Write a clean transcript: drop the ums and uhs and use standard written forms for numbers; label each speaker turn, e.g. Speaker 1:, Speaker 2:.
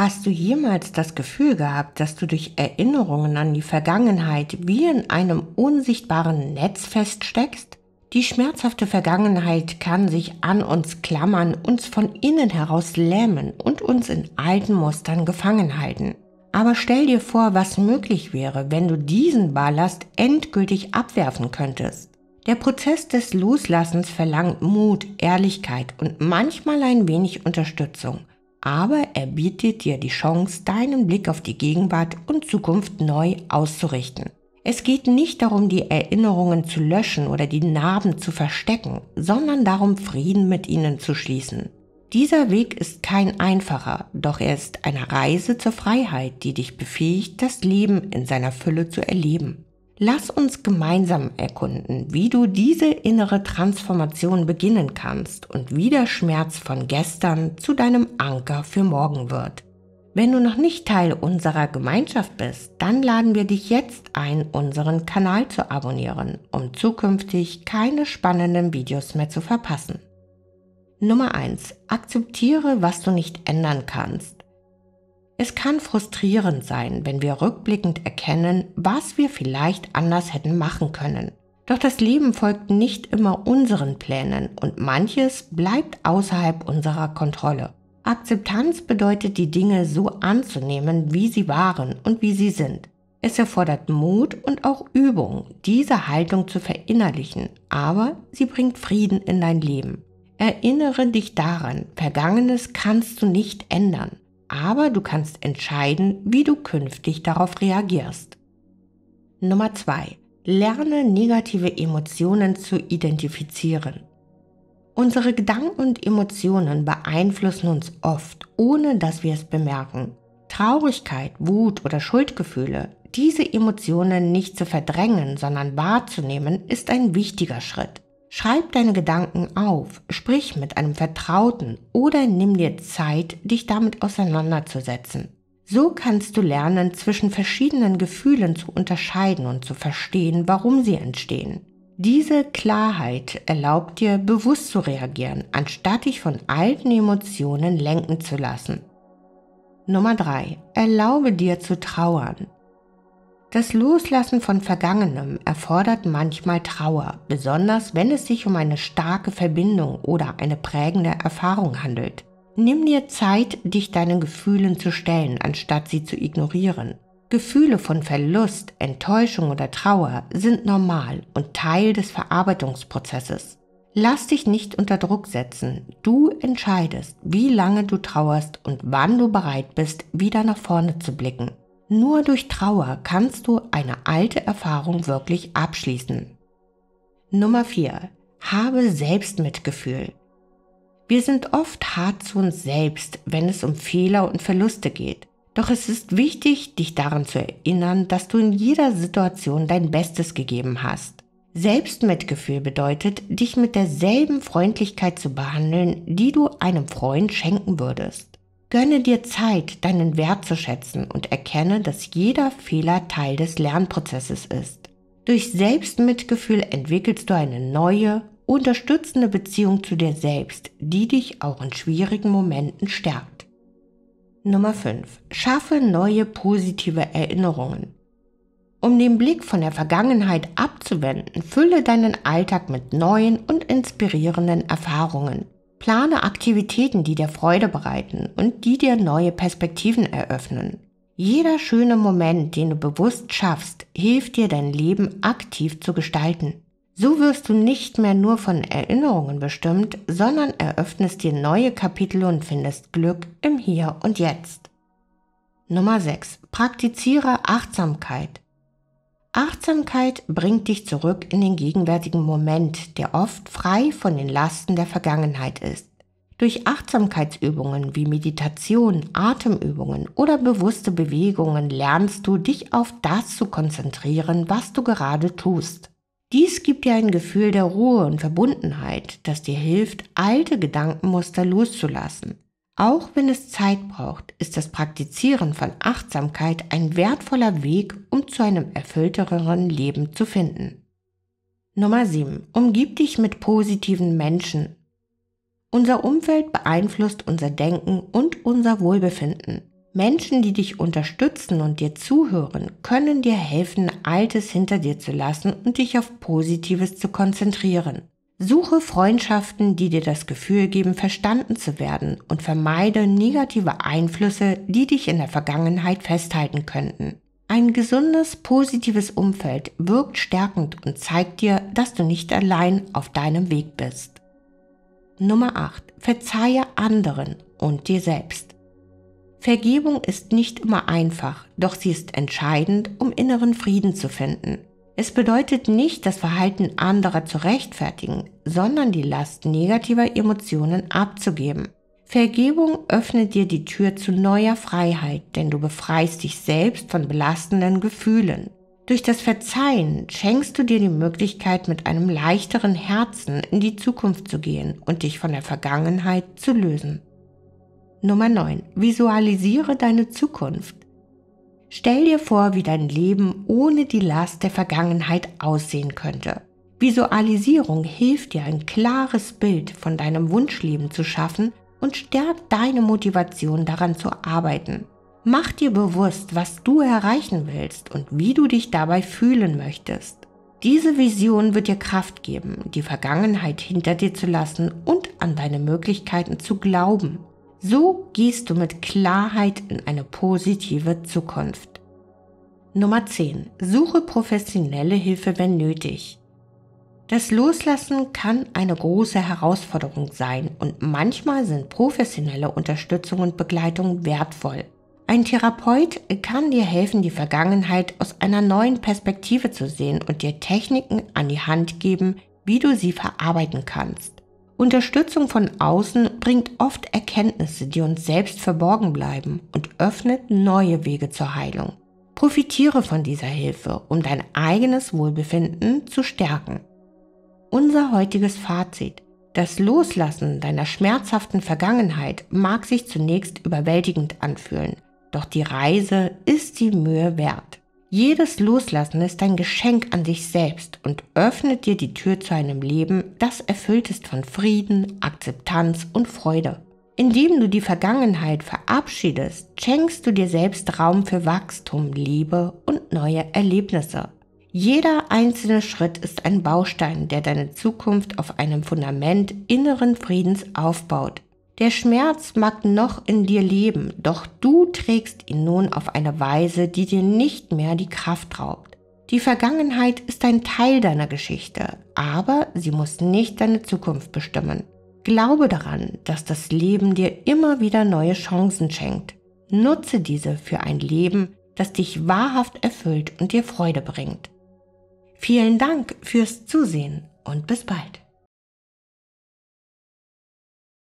Speaker 1: Hast du jemals das Gefühl gehabt, dass du durch Erinnerungen an die Vergangenheit wie in einem unsichtbaren Netz feststeckst? Die schmerzhafte Vergangenheit kann sich an uns klammern, uns von innen heraus lähmen und uns in alten Mustern gefangen halten. Aber stell dir vor, was möglich wäre, wenn du diesen Ballast endgültig abwerfen könntest. Der Prozess des Loslassens verlangt Mut, Ehrlichkeit und manchmal ein wenig Unterstützung. Aber er bietet dir die Chance, deinen Blick auf die Gegenwart und Zukunft neu auszurichten. Es geht nicht darum, die Erinnerungen zu löschen oder die Narben zu verstecken, sondern darum, Frieden mit ihnen zu schließen. Dieser Weg ist kein einfacher, doch er ist eine Reise zur Freiheit, die dich befähigt, das Leben in seiner Fülle zu erleben. Lass uns gemeinsam erkunden, wie du diese innere Transformation beginnen kannst und wie der Schmerz von gestern zu deinem Anker für morgen wird. Wenn du noch nicht Teil unserer Gemeinschaft bist, dann laden wir dich jetzt ein, unseren Kanal zu abonnieren, um zukünftig keine spannenden Videos mehr zu verpassen. Nummer 1. Akzeptiere, was du nicht ändern kannst. Es kann frustrierend sein, wenn wir rückblickend erkennen, was wir vielleicht anders hätten machen können. Doch das Leben folgt nicht immer unseren Plänen und manches bleibt außerhalb unserer Kontrolle. Akzeptanz bedeutet, die Dinge so anzunehmen, wie sie waren und wie sie sind. Es erfordert Mut und auch Übung, diese Haltung zu verinnerlichen, aber sie bringt Frieden in dein Leben. Erinnere dich daran, Vergangenes kannst du nicht ändern, aber du kannst entscheiden, wie du künftig darauf reagierst. Nummer 2. Lerne negative Emotionen zu identifizieren. Unsere Gedanken und Emotionen beeinflussen uns oft, ohne dass wir es bemerken. Traurigkeit, Wut oder Schuldgefühle, diese Emotionen nicht zu verdrängen, sondern wahrzunehmen, ist ein wichtiger Schritt. Schreib deine Gedanken auf, sprich mit einem Vertrauten oder nimm dir Zeit, dich damit auseinanderzusetzen. So kannst du lernen, zwischen verschiedenen Gefühlen zu unterscheiden und zu verstehen, warum sie entstehen. Diese Klarheit erlaubt dir, bewusst zu reagieren, anstatt dich von alten Emotionen lenken zu lassen. Nummer 3. Erlaube dir zu trauern. Das Loslassen von Vergangenem erfordert manchmal Trauer, besonders wenn es sich um eine starke Verbindung oder eine prägende Erfahrung handelt. Nimm dir Zeit, dich deinen Gefühlen zu stellen, anstatt sie zu ignorieren. Gefühle von Verlust, Enttäuschung oder Trauer sind normal und Teil des Verarbeitungsprozesses. Lass dich nicht unter Druck setzen. Du entscheidest, wie lange du trauerst und wann du bereit bist, wieder nach vorne zu blicken. Nur durch Trauer kannst du eine alte Erfahrung wirklich abschließen. Nummer 4. Habe Selbstmitgefühl. Wir sind oft hart zu uns selbst, wenn es um Fehler und Verluste geht. Doch es ist wichtig, dich daran zu erinnern, dass du in jeder Situation dein Bestes gegeben hast. Selbstmitgefühl bedeutet, dich mit derselben Freundlichkeit zu behandeln, die du einem Freund schenken würdest. Gönne dir Zeit, deinen Wert zu schätzen und erkenne, dass jeder Fehler Teil des Lernprozesses ist. Durch Selbstmitgefühl entwickelst du eine neue, unterstützende Beziehung zu dir selbst, die dich auch in schwierigen Momenten stärkt. Nummer 5. Schaffe neue positive Erinnerungen. Um den Blick von der Vergangenheit abzuwenden, fülle deinen Alltag mit neuen und inspirierenden Erfahrungen. Plane Aktivitäten, die dir Freude bereiten und die dir neue Perspektiven eröffnen. Jeder schöne Moment, den du bewusst schaffst, hilft dir, dein Leben aktiv zu gestalten. So wirst du nicht mehr nur von Erinnerungen bestimmt, sondern eröffnest dir neue Kapitel und findest Glück im Hier und Jetzt. Nummer 6. Praktiziere Achtsamkeit. Achtsamkeit bringt dich zurück in den gegenwärtigen Moment, der oft frei von den Lasten der Vergangenheit ist. Durch Achtsamkeitsübungen wie Meditation, Atemübungen oder bewusste Bewegungen lernst du, dich auf das zu konzentrieren, was du gerade tust. Dies gibt dir ein Gefühl der Ruhe und Verbundenheit, das dir hilft, alte Gedankenmuster loszulassen. Auch wenn es Zeit braucht, ist das Praktizieren von Achtsamkeit ein wertvoller Weg, um zu einem erfüllteren Leben zu finden. Nummer 7. Umgib dich mit positiven Menschen. Unser Umfeld beeinflusst unser Denken und unser Wohlbefinden. Menschen, die dich unterstützen und dir zuhören, können dir helfen, Altes hinter dir zu lassen und dich auf Positives zu konzentrieren. Suche Freundschaften, die dir das Gefühl geben, verstanden zu werden, und vermeide negative Einflüsse, die dich in der Vergangenheit festhalten könnten. Ein gesundes, positives Umfeld wirkt stärkend und zeigt dir, dass du nicht allein auf deinem Weg bist. Nummer 8. Verzeihe anderen und dir selbst. Vergebung ist nicht immer einfach, doch sie ist entscheidend, um inneren Frieden zu finden. Es bedeutet nicht, das Verhalten anderer zu rechtfertigen, sondern die Last negativer Emotionen abzugeben. Vergebung öffnet dir die Tür zu neuer Freiheit, denn du befreist dich selbst von belastenden Gefühlen. Durch das Verzeihen schenkst du dir die Möglichkeit, mit einem leichteren Herzen in die Zukunft zu gehen und dich von der Vergangenheit zu lösen. Nummer 9. Visualisiere deine Zukunft. Stell dir vor, wie dein Leben ohne die Last der Vergangenheit aussehen könnte. Visualisierung hilft dir, ein klares Bild von deinem Wunschleben zu schaffen und stärkt deine Motivation, daran zu arbeiten. Mach dir bewusst, was du erreichen willst und wie du dich dabei fühlen möchtest. Diese Vision wird dir Kraft geben, die Vergangenheit hinter dir zu lassen und an deine Möglichkeiten zu glauben. So gehst du mit Klarheit in eine positive Zukunft. Nummer 10. Suche professionelle Hilfe, wenn nötig. Das Loslassen kann eine große Herausforderung sein und manchmal sind professionelle Unterstützung und Begleitung wertvoll. Ein Therapeut kann dir helfen, die Vergangenheit aus einer neuen Perspektive zu sehen und dir Techniken an die Hand geben, wie du sie verarbeiten kannst. Unterstützung von außen bringt oft Erkenntnisse, die uns selbst verborgen bleiben, und öffnet neue Wege zur Heilung. Profitiere von dieser Hilfe, um dein eigenes Wohlbefinden zu stärken. Unser heutiges Fazit: Das Loslassen deiner schmerzhaften Vergangenheit mag sich zunächst überwältigend anfühlen, doch die Reise ist die Mühe wert. Jedes Loslassen ist ein Geschenk an dich selbst und öffnet dir die Tür zu einem Leben, das erfüllt ist von Frieden, Akzeptanz und Freude. Indem du die Vergangenheit verabschiedest, schenkst du dir selbst Raum für Wachstum, Liebe und neue Erlebnisse. Jeder einzelne Schritt ist ein Baustein, der deine Zukunft auf einem Fundament inneren Friedens aufbaut. Der Schmerz mag noch in dir leben, doch du trägst ihn nun auf eine Weise, die dir nicht mehr die Kraft raubt. Die Vergangenheit ist ein Teil deiner Geschichte, aber sie muss nicht deine Zukunft bestimmen. Glaube daran, dass das Leben dir immer wieder neue Chancen schenkt. Nutze diese für ein Leben, das dich wahrhaft erfüllt und dir Freude bringt. Vielen Dank fürs Zusehen und bis bald.